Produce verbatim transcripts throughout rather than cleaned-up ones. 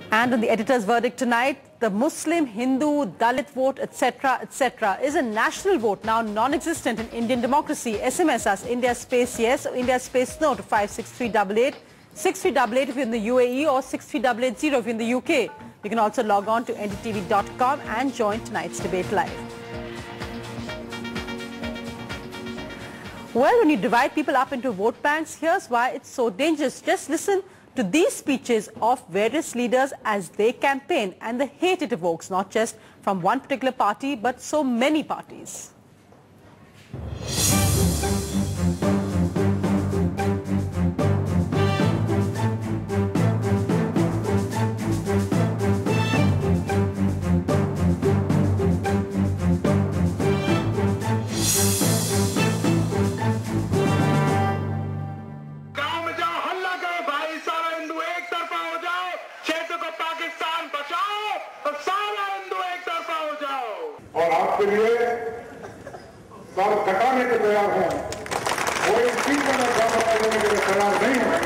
And on the editor's verdict tonight, the Muslim, Hindu, Dalit vote, et cetera, et cetera is a national vote now non-existent in Indian democracy. S M S us India space yes or India space no to five six three eight eight, six three eight eight if you're in the U A E or six three eight eight zero if you're in the U K. You can also log on to N D T V dot com and join tonight's debate live. Well, when you divide people up into vote banks, here's why it's so dangerous. Just listen to these speeches of various leaders as they campaign and the hate it evokes, not just from one particular party, but so many parties. और आपके लिए sir कटाने के तैयार हैं, कोई चीज में काम करने के लिए तैयार नहीं है।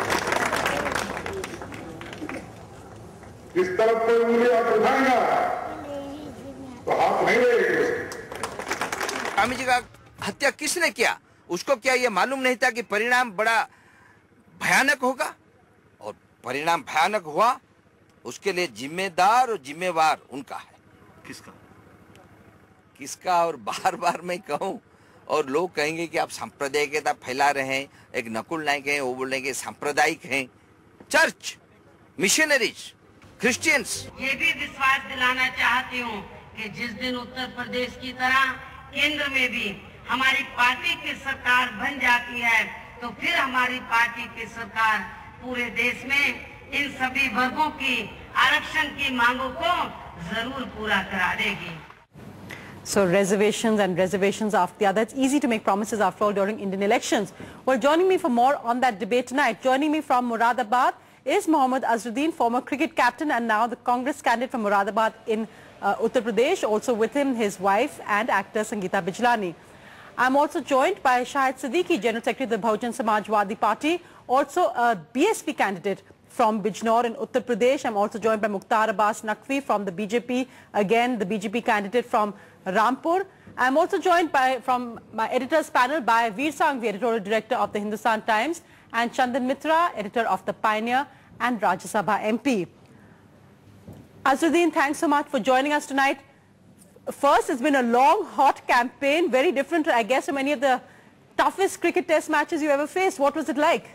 इस तरफ से उंगली हाथ उठाएगा तो हाथ नहीं लगेगी। स्वामी जी का हत्या किसने किया, उसको क्या ये मालूम नहीं था कि परिणाम बड़ा भयानक होगा, और परिणाम भयानक हुआ, उसके लिए जिम्मेदार और जिम्मेवार उनका है। किसका किसका और बार बार मैं कहूँ, और लोग कहेंगे कि आप सांप्रदायिकता फैला रहे हैं। एक नकुल नायक हैं, वो बोल रहे हैं कि सांप्रदायिक हैं। Church, missionaries, Christians. ये भी विश्वास दिलाना चाहती हूँ कि जिस दिन उत्तर प्रदेश की तरह केंद्र में भी हमारी पार्टी की सरकार बन जाती है, तो फिर हमारी पार्टी की सरकार पूरे देश में इन सभी वर्गों की आरक्षण की मांगों को जरूर पूरा करा देगी। So reservations and reservations after the other. It's easy to make promises after all during Indian elections. Well, joining me for more on that debate tonight, joining me from Moradabad is Mohammad Azharuddin, former cricket captain and now the Congress candidate from Moradabad in uh, Uttar Pradesh. Also with him, his wife and actor Sangeeta Bijlani. I'm also joined by Shahid Siddiqui, General Secretary of the Bahujan Samajwadi Party, also a B S P candidate from Bijnor in Uttar Pradesh. I'm also joined by Mukhtar Abbas Naqvi from the B J P, again the B J P candidate from Rampur. I'm also joined by from my editors panel by Veer Sanghvi, editorial director of the Hindustan Times, and Chandan Mitra, editor of the Pioneer and Rajya Sabha M P. Azharuddin, thanks so much for joining us tonight. First, it's been a long, hot campaign, very different, I guess, from any of the toughest cricket test matches you ever faced. What was it like?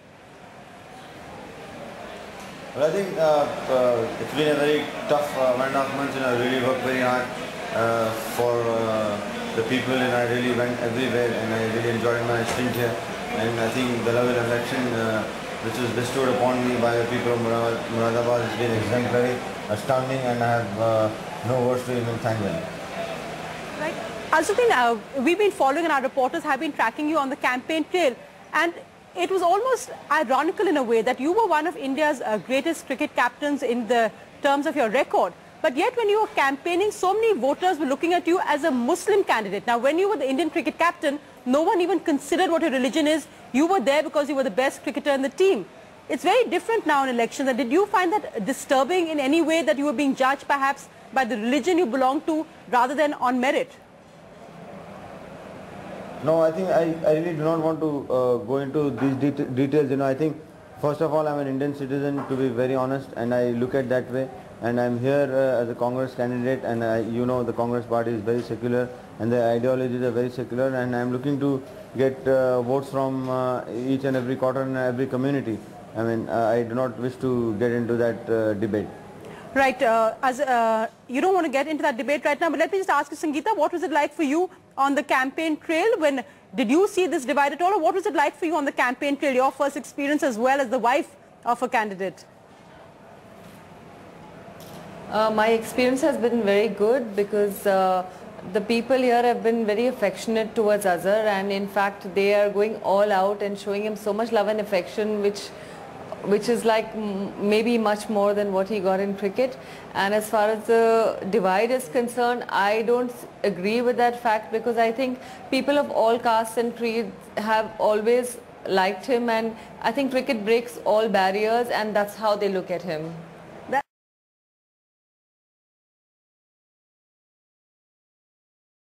Well, I think uh, uh, it's been a very tough uh, one and a half months, and I really worked very hard uh, for uh, the people, and I really went everywhere, and I really enjoyed my stint here. And I think the love and affection uh, which was bestowed upon me by the people of Murad Moradabad has been exemplary, astounding, and I have uh, no words to even thank them. Right. Azharuddin, uh, we've been following, and our reporters have been tracking you on the campaign trail, and it was almost ironical in a way that you were one of India's uh, greatest cricket captains in the terms of your record. But yet when you were campaigning, so many voters were looking at you as a Muslim candidate. Now, when you were the Indian cricket captain, no one even considered what your religion is. You were there because you were the best cricketer in the team. It's very different now in elections. And did you find that disturbing in any way, that you were being judged perhaps by the religion you belong to rather than on merit? No, I think I, I really do not want to uh, go into these det details. You know, I think first of all, I'm an Indian citizen, to be very honest, and I look at that way. And I'm here uh, as a Congress candidate, and I, you know, the Congress party is very secular, and the ideologies are very secular, and I'm looking to get uh, votes from uh, each and every quarter and every community. I mean, uh, I do not wish to get into that uh, debate. Right. Uh, as uh, you don't want to get into that debate right now, but let me just ask you, Sangeeta, what was it like for you on the campaign trail? When did you see this divide at all, or what was it like for you on the campaign trail, your first experience as well as the wife of a candidate? Uh, my experience has been very good because uh, the people here have been very affectionate towards Azhar, and in fact they are going all out and showing him so much love and affection, which which is like m maybe much more than what he got in cricket. And as far as the divide is concerned, I don't agree with that fact, because I think people of all castes and creeds have always liked him, and I think cricket breaks all barriers, and that's how they look at him.